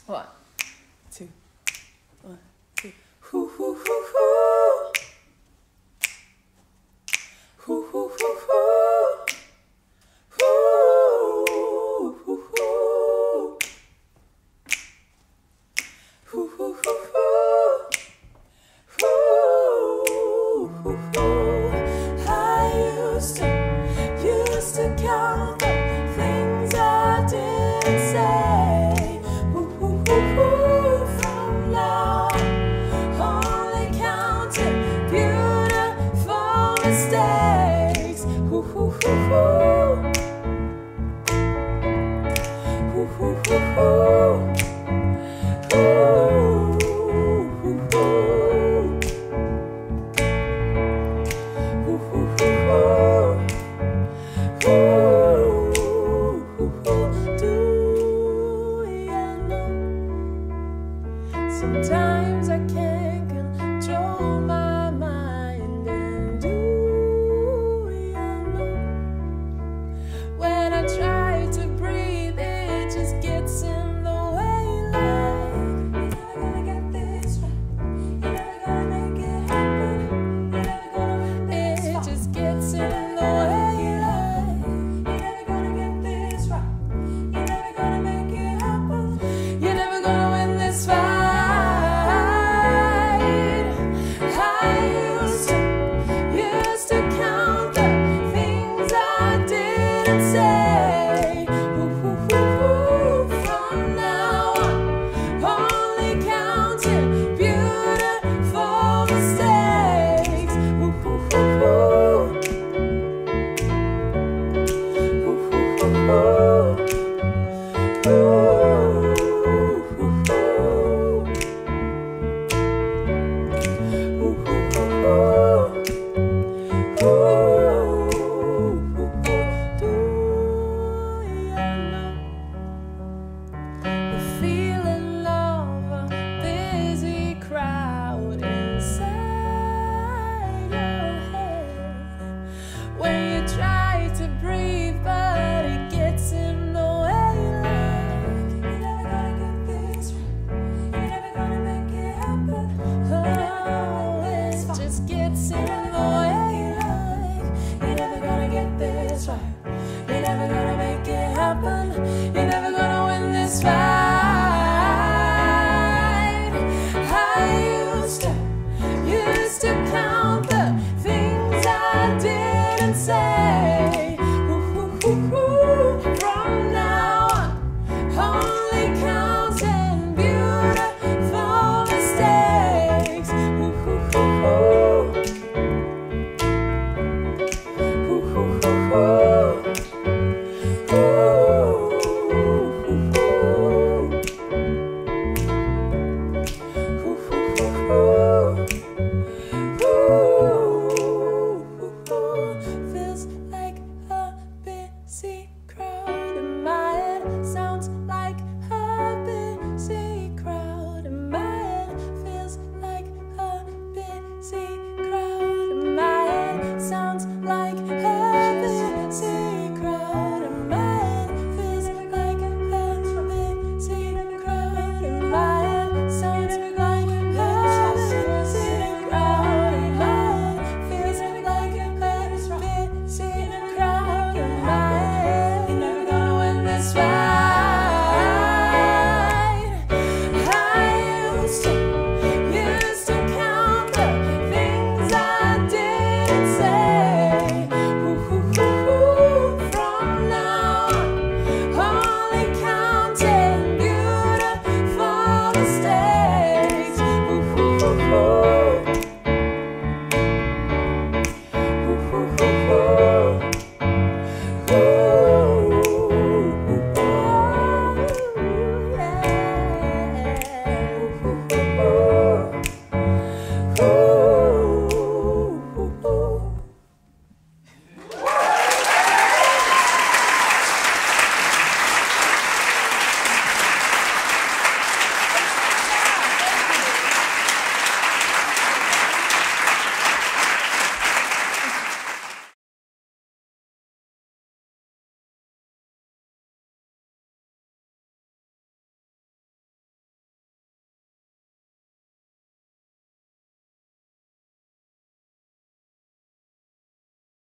1, 2, 1, 2. Hoo hoo hoo hoo. Hoo hoo hoo hoo. Hoo hoo hoo. Hoo hoo hoo hoo. Hoo hoo hoo. I used to count the things I didn't say. Hoo hoo hoo hoo. From now only counting beautiful mistakes. Hoo hoo hoo hoo. Hoo hoo hoo hoo. Hoo hoo hoo. Hoo hoo hoo hoo. Hoo hoo hoo. Do you know? Sometimes I can't.